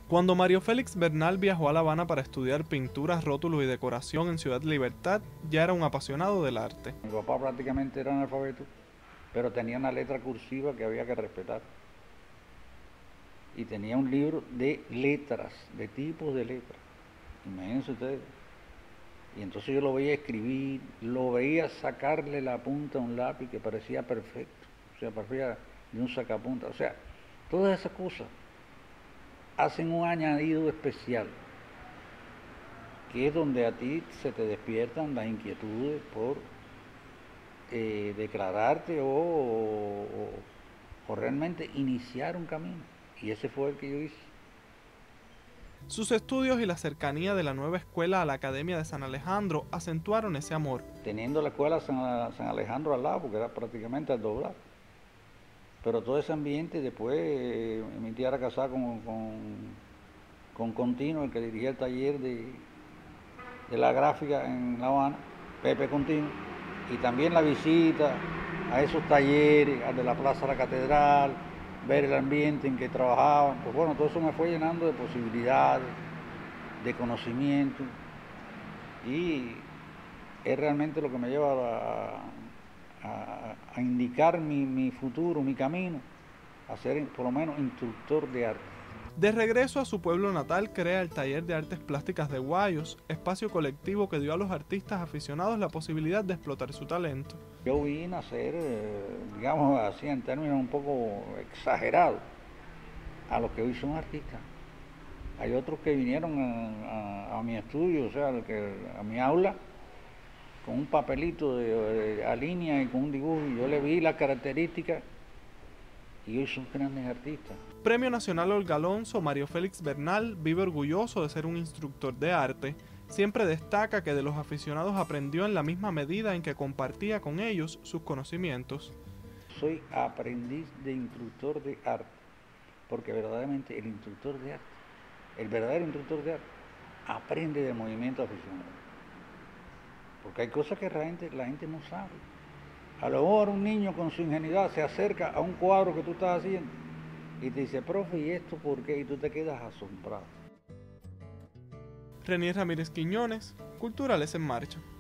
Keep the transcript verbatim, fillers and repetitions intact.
Cuando Mario Félix Bernal viajó a La Habana para estudiar pintura, rótulos y decoración en Ciudad Libertad, ya era un apasionado del arte. Mi papá prácticamente era analfabeto, pero tenía una letra cursiva que había que respetar. Y tenía un libro de letras, de tipos de letras. Imagínense ustedes. Y entonces yo lo veía escribir, lo veía sacarle la punta a un lápiz que parecía perfecto, o sea, parecía de un sacapunta. O sea, todas esas cosas hacen un añadido especial, que es donde a ti se te despiertan las inquietudes por eh, declararte o, o, o realmente iniciar un camino. Y ese fue el que yo hice. Sus estudios y la cercanía de la nueva escuela a la Academia de San Alejandro acentuaron ese amor. Teniendo la escuela San, San Alejandro al lado, porque era prácticamente al doblar. Pero todo ese ambiente, después eh, mi tía era casada con, con, con Contino, el que dirigía el taller de, de la gráfica en La Habana, Pepe Contino, y también la visita a esos talleres, al de la Plaza de la Catedral, ver el ambiente en que trabajaban, pues bueno, todo eso me fue llenando de posibilidades, de conocimiento, y es realmente lo que me lleva a, a, a indicar mi, mi futuro, mi camino, a ser por lo menos instructor de arte. De regreso a su pueblo natal, crea el Taller de Artes Plásticas de Guayos, espacio colectivo que dio a los artistas aficionados la posibilidad de explotar su talento. Yo vi nacer, digamos así, en términos un poco exagerados, a los que hoy son artistas. Hay otros que vinieron a, a, a mi estudio, o sea, a mi aula, con un papelito de, de, a línea y con un dibujo, y yo le vi las características y hoy son grandes artistas. Premio Nacional Olga Alonso, Mario Félix Bernal vive orgulloso de ser un instructor de arte. Siempre destaca que de los aficionados aprendió en la misma medida en que compartía con ellos sus conocimientos. Soy aprendiz de instructor de arte, porque verdaderamente el instructor de arte, el verdadero instructor de arte, aprende del movimiento aficionado. Porque hay cosas que la gente, la gente no sabe. A lo mejor un niño con su ingenuidad se acerca a un cuadro que tú estás haciendo y te dice, profe, ¿y esto por qué? Y tú te quedas asombrado. Renier Ramírez Quiñones, Culturales en Marcha.